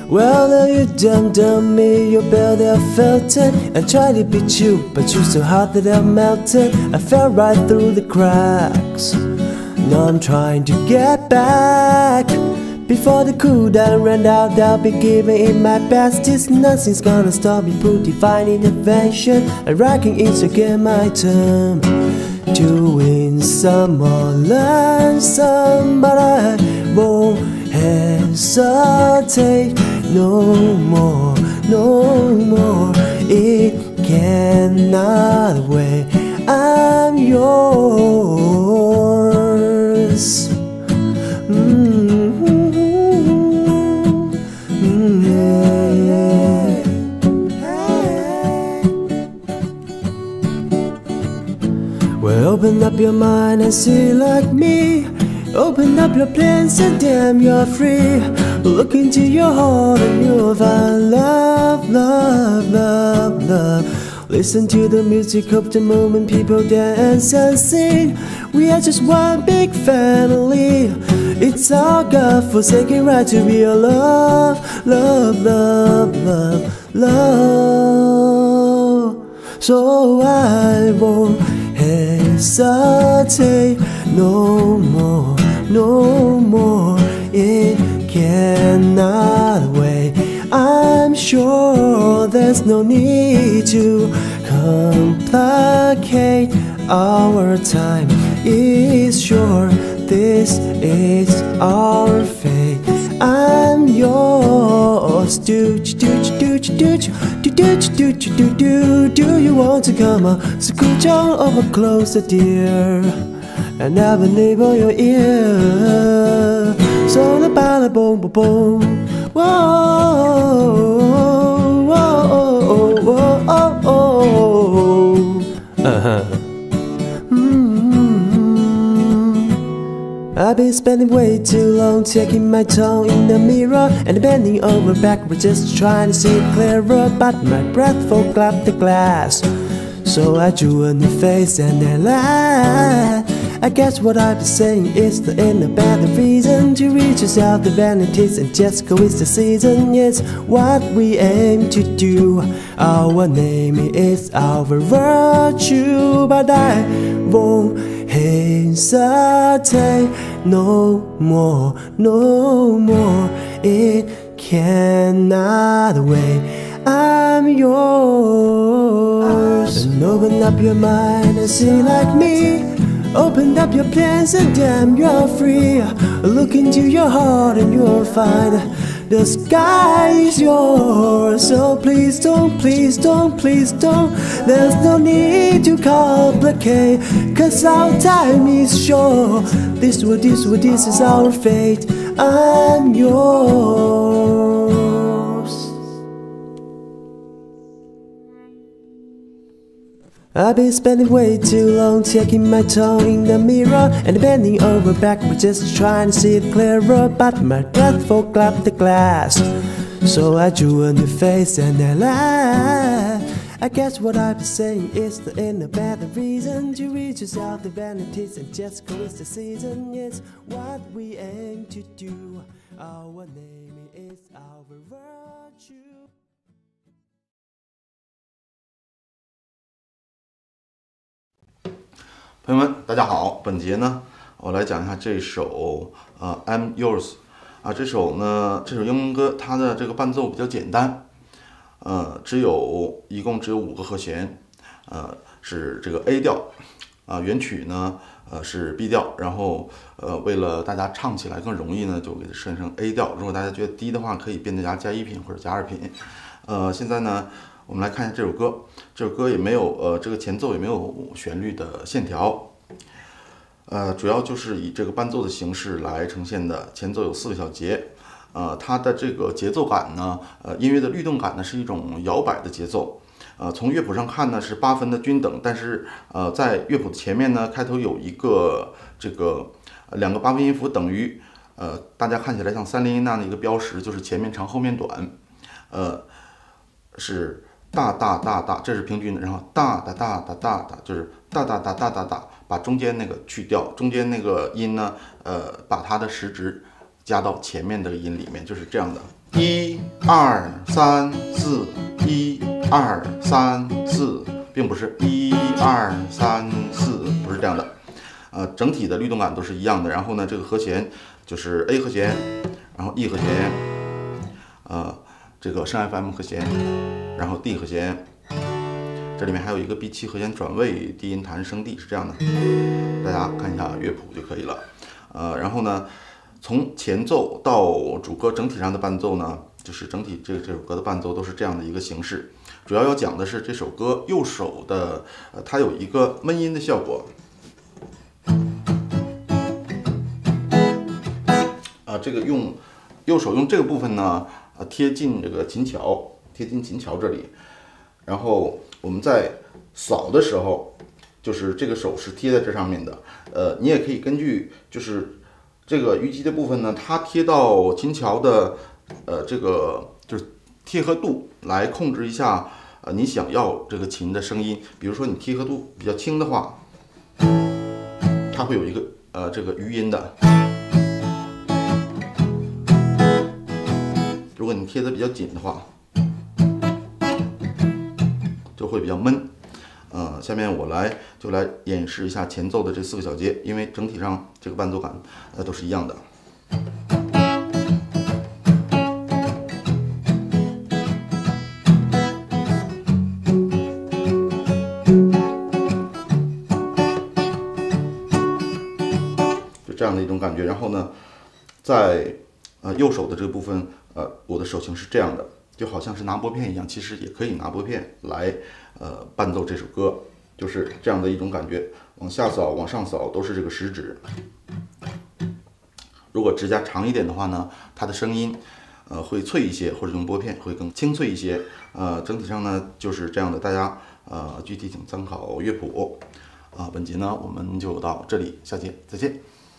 Well, now you done me, you better have felt it. I tried to beat you, but you're so hot that I melted. I fell right through the cracks. Now I'm trying to get back. Before the cooldown ran out, I'll be giving it my best. It's nothing's gonna stop me, put divine intervention. I'm rocking it again, my turn to win some or learn some, but I won't hesitate no more, no more. It cannot wait. I'm yours. Well, open up your mind and see like me. Open up your plans and damn, you're free. Look into your heart and you'll find love, love, love, love. Listen to the music of the moment, people dance and sing. We are just one big family. It's our God-forsaken right to be a love, love, love, love, love. So I won't hesitate no more, no more. It cannot wait. I'm sure there's no need to complicate. Our time is short. This is our fate. I'm yours. Do you want to come on? Scooch on over closer, dear, and have a neighbor your ear. So the bada boom boom boom. Whoa, whoa, whoa, oh, oh. I've been spending way too long taking my tone in the mirror and bending over backwards just trying to see it clearer, but my breath fogged the glass. So I drew a new face and I laughed. I guess what I've been saying is the end of bad reason to reach out the vanities and just go with the season. It's what we aim to do. Our name is our virtue, but I won't hesitate no more, no more. It cannot wait. I'm yours. And open up your mind and see like me. Open up your plans and damn, you're free. Look into your heart and you'll find the sky is yours. So please don't, please don't, please don't. There's no need to complicate, 'cause our time is short. This is our fate. I'm yours. I've been spending way too long taking my tone in the mirror and bending over backwards just trying to see it clearer, but my breath fogged the glass. So I drew a new face and I laughed. I guess what I've been saying is the end of bad reason to reach out the vanities and just go with the season. It's what we aim to do. Our name is our virtue. 朋友们，大家好！本节呢，我来讲一下这首I'm Yours 啊，这首英文歌，它的这个伴奏比较简单，一共只有5个和弦，是这个 A 调，原曲呢是 B 调，然后为了大家唱起来更容易呢，就给它设成 A 调。如果大家觉得低的话，可以变成加1品或者加2品。现在呢，我们来看一下这首歌。这首歌也没有这个前奏也没有旋律的线条，主要就是以这个伴奏的形式来呈现的。前奏有4个小节，它的这个节奏感呢，音乐的律动感呢是一种摇摆的节奏。从乐谱上看呢是8分的均等，但是在乐谱的前面呢，开头有一个这个2个8分音符等于大家看起来像3连音那样的一个标识，就是前面长后面短，是大大大大，这是平均的，然后大大大大大大，就是大大大大大大，把中间那个去掉，中间那个音呢，把它的时值加到前面的音里面，就是这样的，1、2、3、4，1、2、3、4，并不是1、2、3、4，不是这样的。整体的律动感都是一样的。然后呢，这个和弦就是 A 和弦，然后 E 和弦，这个升 FM 和弦，然后 D 和弦，这里面还有一个 B7 和弦转位，低音弹升 D 是这样的。大家看一下乐谱就可以了。然后呢，从前奏到主歌整体上的伴奏呢，就是整体这首歌的伴奏都是这样的一个形式。主要要讲的是这首歌右手的，它有一个闷音的效果。这个右手用这个部分呢，贴近这个琴桥，贴近琴桥这里。然后我们在扫的时候，就是这个手是贴在这上面的。你也可以根据就是这个虞姬的部分呢，它贴到琴桥的这个就是贴合度来控制一下你想要这个琴的声音。比如说你贴合度比较轻的话，它会有一个这个余音的。如果你贴的比较紧的话，就会比较闷。下面我来演示一下前奏的这4个小节，因为整体上这个伴奏感都是一样的。就这样的一种感觉。然后呢，在右手的这个部分，我的手型是这样的，就好像是拿拨片一样，其实也可以拿拨片来伴奏这首歌，就是这样的一种感觉。往下扫、往上扫都是这个食指。如果指甲长一点的话呢，它的声音会脆一些，或者用拨片会更清脆一些。整体上呢就是这样的，大家具体请参考乐谱。本节呢我们就到这里，下节再见。